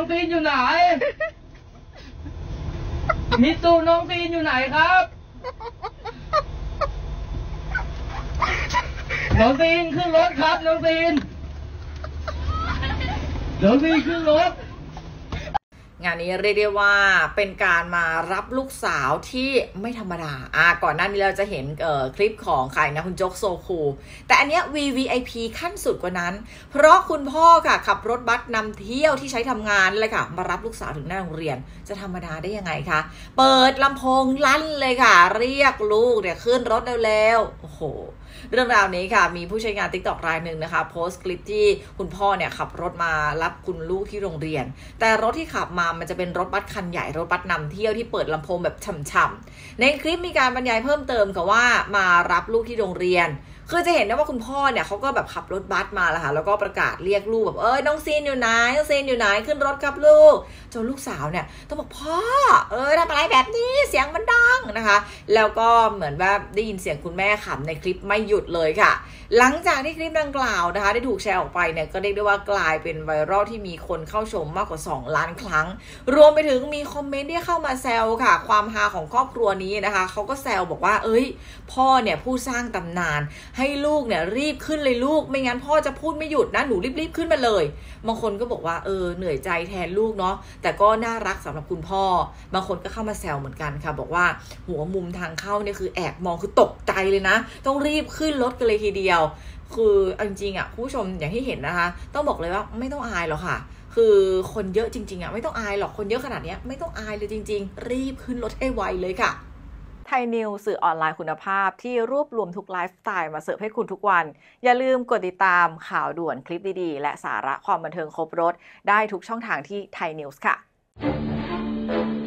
ซีนอยู่ไหนมิตซูน้องซีนอยู่ไหนครับน้องซีนขึ้นรถครับน้องซีนขึ้นรถงานนี้เรียกได้ว่าเป็นการมารับลูกสาวที่ไม่ธรรมดาก่อนหน้านี้เราจะเห็นคลิปของใครนะคุณโจ๊กโซคูแต่อันเนี้ย VVIP ขั้นสุดกว่านั้นเพราะคุณพ่อค่ะขับรถบัสนำเที่ยวที่ใช้ทำงานเลยค่ะมารับลูกสาวถึงหน้าโรงเรียนจะธรรมดาได้ยังไงคะเปิดลำโพงลั่นเลยค่ะเรียกลูกเนี่ยขึ้นรถเร็วๆโอ้โหเรื่องราวนี้ค่ะมีผู้ใช้งาน TikTok รายหนึ่งนะคะโพสต์คลิปที่คุณพ่อเนี่ยขับรถมารับคุณลูกที่โรงเรียนแต่รถที่ขับมามันจะเป็นรถบัสคันใหญ่รถบัสนำเที่ยวที่เปิดลำโพงแบบฉ่ำๆในคลิปมีการบรรยายเพิ่มเติมค่ะว่ามารับลูกที่โรงเรียนคือจะเห็นได้ว่าคุณพ่อเนี่ยเขาก็แบบขับรถบัสมาแล้วค่ะแล้วก็ประกาศเรียกลูกแบบน้องซีนอยู่ไหนน้องซีนอยู่ไหนขึ้นรถครับลูกจนลูกสาวเนี่ยต้องบอกพ่อทำอะไรแบบนี้เสียงมันดังนะคะแล้วก็เหมือนว่าได้ยินเสียงคุณแม่ขำในคลิปไม่หยุดเลยค่ะหลังจากที่คลิปดังกล่าวนะคะได้ถูกแชร์ออกไปเนี่ยก็เรียกได้ว่ากลายเป็นไวรัลที่มีคนเข้าชมมากกว่า2 ล้านครั้งรวมไปถึงมีคอมเมนต์ที่เข้ามาแซวค่ะความฮาของครอบครัวนี้นะคะเขาก็แซวบอกว่าพ่อเนี่ยผู้สร้างตำนานให้ลูกเนี่ยรีบขึ้นเลยลูกไม่งั้นพ่อจะพูดไม่หยุดนะหนูรีบขึ้นมาเลยบางคนก็บอกว่าเหนื่อยใจแทนลูกเนาะแต่ก็น่ารักสำหรับคุณพ่อบางคนก็เข้ามาแซวเหมือนกันค่ะบอกว่าหัวมุมทางเข้าเนี่ยคือแอบมองคือตกใจเลยนะต้องรีบขึ้นรถกันเลยทีเดียวคือจริงๆคุณผู้ชมอย่างที่เห็นนะคะต้องบอกเลยว่าไม่ต้องอายหรอกค่ะคือคนเยอะจริงๆไม่ต้องอายหรอกคนเยอะขนาดนี้ไม่ต้องอายเลยจริงๆรีบขึ้นรถให้ไวเลยค่ะไทยนิวสื่อออนไลน์คุณภาพที่รวบรวมทุกไลฟ์สไตล์มาเสิร์ฟให้คุณทุกวันอย่าลืมกดติดตามข่าวด่วนคลิปดีๆและสาระความบันเทิงครบรสได้ทุกช่องทางที่ไทยนิวส์ค่ะ